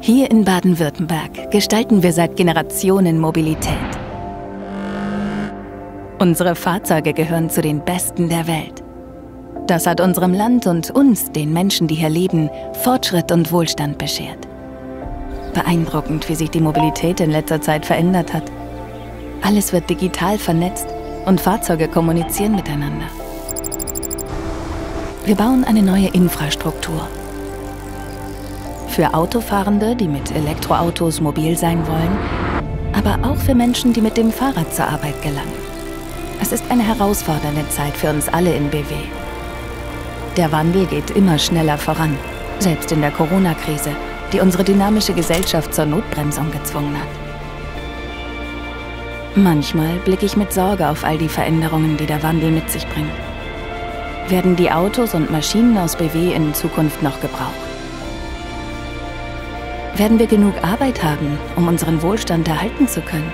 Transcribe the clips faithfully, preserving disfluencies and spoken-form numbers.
Hier in Baden-Württemberg gestalten wir seit Generationen Mobilität. Unsere Fahrzeuge gehören zu den besten der Welt. Das hat unserem Land und uns, den Menschen, die hier leben, Fortschritt und Wohlstand beschert. Beeindruckend, wie sich die Mobilität in letzter Zeit verändert hat. Alles wird digital vernetzt und Fahrzeuge kommunizieren miteinander. Wir bauen eine neue Infrastruktur. Für Autofahrende, die mit Elektroautos mobil sein wollen, aber auch für Menschen, die mit dem Fahrrad zur Arbeit gelangen. Es ist eine herausfordernde Zeit für uns alle in B W. Der Wandel geht immer schneller voran, selbst in der Corona-Krise, die unsere dynamische Gesellschaft zur Notbremsung gezwungen hat. Manchmal blicke ich mit Sorge auf all die Veränderungen, die der Wandel mit sich bringt. Werden die Autos und Maschinen aus B W in Zukunft noch gebraucht? Werden wir genug Arbeit haben, um unseren Wohlstand erhalten zu können?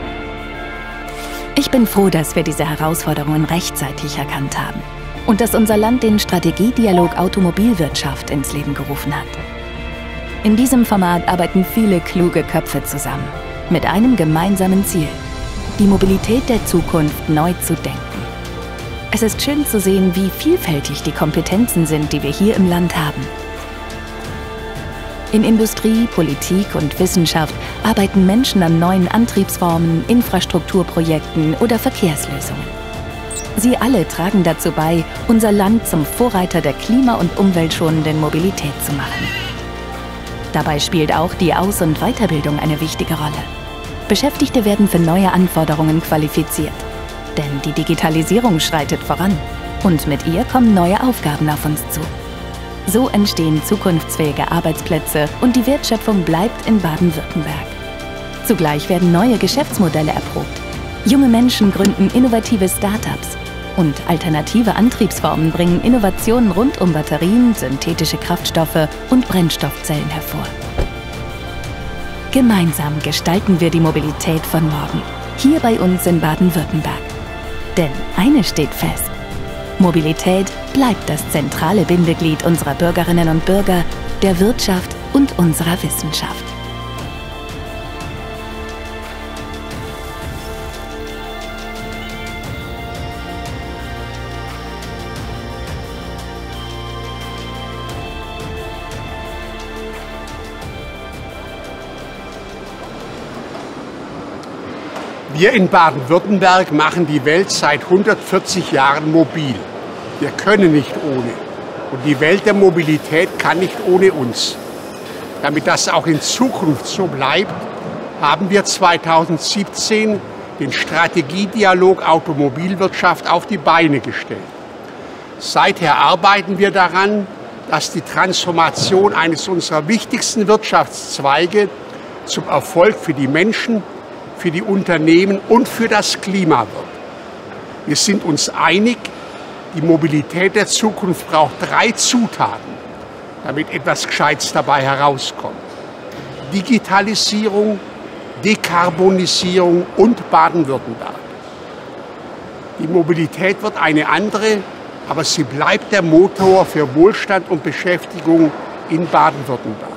Ich bin froh, dass wir diese Herausforderungen rechtzeitig erkannt haben und dass unser Land den Strategiedialog Automobilwirtschaft ins Leben gerufen hat. In diesem Format arbeiten viele kluge Köpfe zusammen, mit einem gemeinsamen Ziel: die Mobilität der Zukunft neu zu denken. Es ist schön zu sehen, wie vielfältig die Kompetenzen sind, die wir hier im Land haben. In Industrie, Politik und Wissenschaft arbeiten Menschen an neuen Antriebsformen, Infrastrukturprojekten oder Verkehrslösungen. Sie alle tragen dazu bei, unser Land zum Vorreiter der klima- und umweltschonenden Mobilität zu machen. Dabei spielt auch die Aus- und Weiterbildung eine wichtige Rolle. Beschäftigte werden für neue Anforderungen qualifiziert. Denn die Digitalisierung schreitet voran und mit ihr kommen neue Aufgaben auf uns zu. So entstehen zukunftsfähige Arbeitsplätze und die Wertschöpfung bleibt in Baden-Württemberg. Zugleich werden neue Geschäftsmodelle erprobt. Junge Menschen gründen innovative Start-ups und alternative Antriebsformen bringen Innovationen rund um Batterien, synthetische Kraftstoffe und Brennstoffzellen hervor. Gemeinsam gestalten wir die Mobilität von morgen, hier bei uns in Baden-Württemberg. Denn eines steht fest: Mobilität bleibt das zentrale Bindeglied unserer Bürgerinnen und Bürger, der Wirtschaft und unserer Wissenschaft. Wir in Baden-Württemberg machen die Welt seit hundertvierzig Jahren mobil. Wir können nicht ohne. Und die Welt der Mobilität kann nicht ohne uns. Damit das auch in Zukunft so bleibt, haben wir zweitausendsiebzehn den Strategiedialog Automobilwirtschaft auf die Beine gestellt. Seither arbeiten wir daran, dass die Transformation eines unserer wichtigsten Wirtschaftszweige zum Erfolg für die Menschen, für die Unternehmen und für das Klima wird. Wir sind uns einig, die Mobilität der Zukunft braucht drei Zutaten, damit etwas Gescheites dabei herauskommt: Digitalisierung, Dekarbonisierung und Baden-Württemberg. Die Mobilität wird eine andere, aber sie bleibt der Motor für Wohlstand und Beschäftigung in Baden-Württemberg.